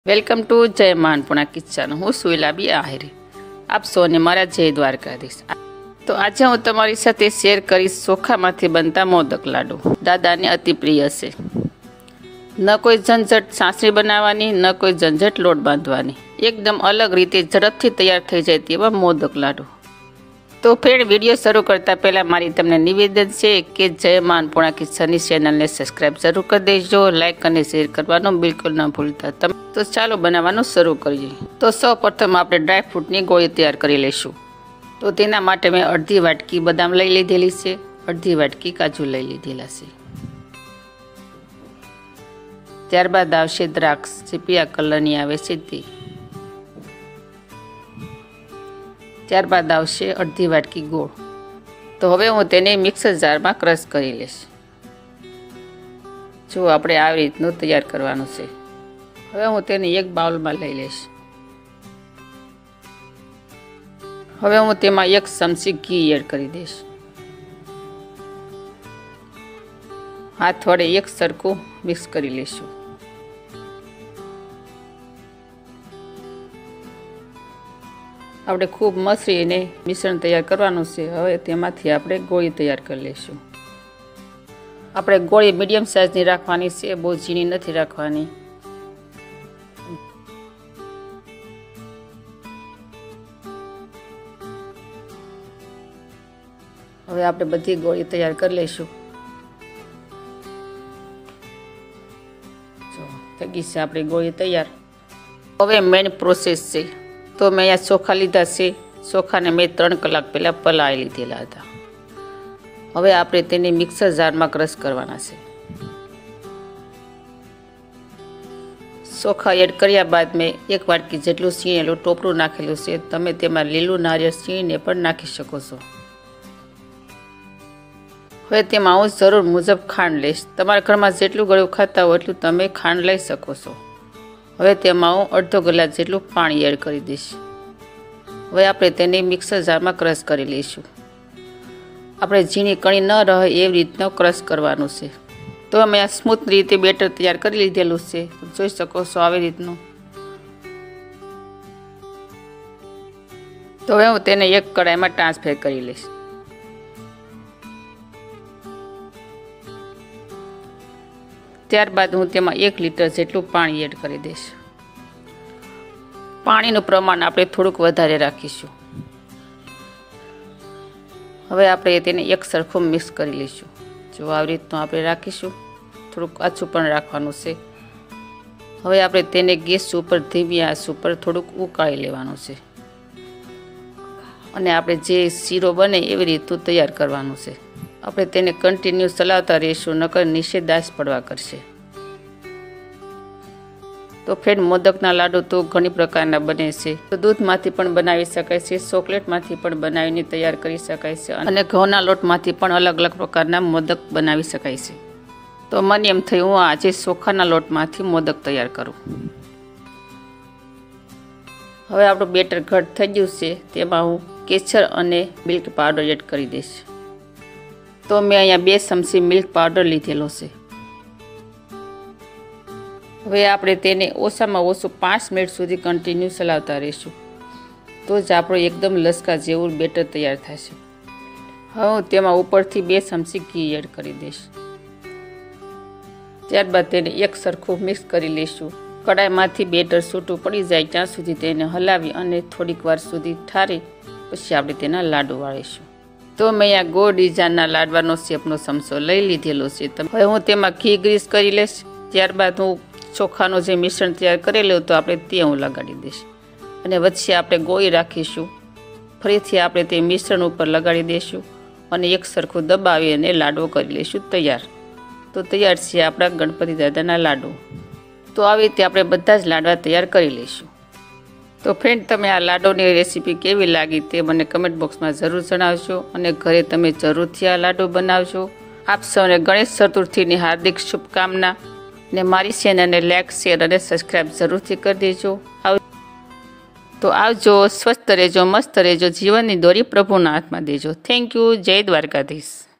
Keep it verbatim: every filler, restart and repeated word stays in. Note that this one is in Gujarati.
वेलकम टू जय मानपुणा किचन। हूँ सुईलाबी आहिर आप सौने मारा जय द्वारकाधीश। तो आज हूँ तमारी साथे शेर करीश ચોખામાંથી बनता मोदक लाडू। दादा ने अति प्रिय से न कोई झंझट सासरी बनावानी न कोई झंझट लोट बांधवानी, एकदम अलग रीते झड़पथी तैयार थई जाय तेवा मोदक लाडू। तो फ्रेंड वीडियो शुरू करता पहला मारी तमने निवेदन है कि जय मानपुणा किचन चेनल ने सब्सक्राइब जरूर कर देजो, लाइक और शेर करवानो बिल्कुल न भूलता। तम तो चालो बनावવાનું शुरू करिए। तो सौ प्रथम આપણે ડ્રાય ફ્રૂટની ગોળી તૈયાર કરી લઈશું। તો તેના માટે મેં અડધી વાટકી બદામ લઈ લીધેલી છે, અડધી વાટકી કાજુ લઈ લીધેલા છે। ત્યારબાદ આવશે દ્રાક્ષ જે પીળા કલરની આવે છે તે, ત્યારબાદ આવશે અડધી વાટકી ગોળ। તો હવે હું તેને મિક્સર જારમાં ક્રશ કરી લઈશ। જો આપણે આવી રીતનું તૈયાર કરવાનું છે। હવે હું તેને એક બાઉલમાં લઈ લઈશ। હવે હું તેમાં એક ચમચી ઘી એડ કરી દઈશ। હાથ વડે એક સરખું મિક્સ કરી લઈશું। આપણે ખૂબ મસળીને મિશ્રણ તૈયાર કરવાનું છે। હવે તેમાંથી આપણે ગોળી તૈયાર કરી લઈશું। આપણે ગોળી મીડિયમ સાઇઝની રાખવાની છે, બહુ ઝીણી નથી રાખવાની। હવે આપણે બધી ગોળી તૈયાર કરી લઈશું। જો થઈ ગઈ છે આપણી ગોળી તૈયાર। હવે મેઇન પ્રોસેસ છે। તો મેં અહીંયા ચોખા લીધા છે, ચોખાને મેં ત્રણ કલાક પહેલાં પલાળી લીધેલા હતા। હવે આપણે તેને મિક્સર જારમાં ક્રશ કરવાના છે। ચોખા એડ કર્યા બાદ મેં એક વાટકી જેટલું સીણેલું ટોપરું નાખેલું છે। તમે તેમાં લીલું નારિયેળ સીણીને પણ નાખી શકો છો। હવે તેમાં હું જરૂર મુજબ ખાંડ લઈશ। તમારા ઘરમાં જેટલું ગળ્યું ખાતા હોય એટલું તમે ખાંડ લઈ શકો છો। હવે તેમાં હું અડધો ગ્લાસ જેટલું પાણી એડ કરી દઈશ। હવે આપણે તેને મિક્સર જારમાં ક્રશ કરી લઈશું। આપણે ઝીણી કણી ન રહે એવી રીતનો ક્રશ કરવાનું છે। તો અમે આ સ્મૂથ રીતે બેટર તૈયાર કરી લીધેલું છે, જોઈ શકો છો આવી રીતનું। તો હવે હું તેને એક કડાઈમાં ટ્રાન્સફર કરી લઈશ। ત્યારબાદ હું તેમાં એક લીટર જેટલું પાણી એડ કરી દઈશ। પાણીનું પ્રમાણ આપણે થોડુંક વધારે રાખીશું। હવે આપણે તેને એક સરખું મિક્સ કરી લઈશું। જો આવી રીતનું આપણે રાખીશું, થોડુંક આછું પણ રાખવાનું છે। હવે આપણે તેને ગેસ ઉપર ધીમી આંચ ઉપર થોડુંક ઉકાળી લેવાનું છે અને આપણે જે શીરો બને એવી રીતનું તૈયાર કરવાનું છે। આપણે તેને કન્ટિન્યુ ચલાવતા રહીશું, નકર નીચે દાસ પડવા કરશે। તો ફ્રેન્ડ મોદકના લાડુ તો ઘણી પ્રકારના બને છે। તો દૂધમાંથી પણ બનાવી શકાય છે, ચોકલેટમાંથી પણ બનાવીને તૈયાર કરી શકાય છે અને ઘઉંના લોટમાંથી પણ અલગ અલગ પ્રકારના મોદક બનાવી શકાય છે। તો મને એમ થયું હું આજે ચોખાના લોટમાંથી મોદક તૈયાર કરું। હવે આપણું બેટર ઘટ થઈ ગયું છે, તેમાં હું કેસર અને મિલ્ક પાવડર એડ કરી દઈશ। તો મેં અહીંયા બે ચમચી મિલ્ક પાવડર લીધેલો છે। હવે આપણે તેને ઓછામાં ઓછું પાંચ મિનિટ સુધી કન્ટિન્યુ ચલાવતા રહીશું, તો જ આપણું એકદમ લસકા જેવું બેટર તૈયાર થશે। હવે હું તેમાં ઉપરથી બે ચમચી ઘી એડ કરી દઈશ। ત્યારબાદ તેને એક સરખું મિક્સ કરી લઈશું। કડાઈમાંથી બેટર છૂટું પડી જાય ત્યાં સુધી તેને હલાવી અને થોડીક વાર સુધી ઠારી પછી આપણે તેના લાડુ વાળીશું। તો મેં અહીંયા ગોળ ડિઝાઇનના લાડવાનો શેપનો ચમચો લઈ લીધેલો છે। હવે હું તેમાં ઘી ગ્રીસ કરી લઈશ। ત્યારબાદ હું ચોખાનું જે મિશ્રણ તૈયાર કરેલું તો આપણે તે હું લગાડી દઈશ અને વચ્ચે આપણે ગોળી રાખીશું। ફરીથી આપણે તે મિશ્રણ ઉપર લગાડી દઈશું અને એક સરખું દબાવી અને લાડવો કરી લઈશું તૈયાર। તો તૈયાર છે આપણા ગણપતિ દાદાના લાડુ। તો આવી રીતે આપણે બધા જ લાડવા તૈયાર કરી લઈશું। તો ફ્રેન્ડ તમે આ લાડુની રેસીપી કેવી લાગી તે મને કમેન્ટ બોક્સમાં જરૂર જણાવજો અને ઘરે તમે જરૂરથી આ લાડુ બનાવજો। આપ સૌને ગણેશ ચતુર્થીની હાર્દિક શુભકામના ને મારી ચેનલને લાઈક શેર અને સબસ્ક્રાઈબ જરૂરથી કરી દેજો। તો આવજો, સ્વસ્થ રહેજો, મસ્ત રહેજો, જીવનની દોરી પ્રભુના હાથમાં દેજો। થેન્ક યુ, જય દ્વારકાધીશ।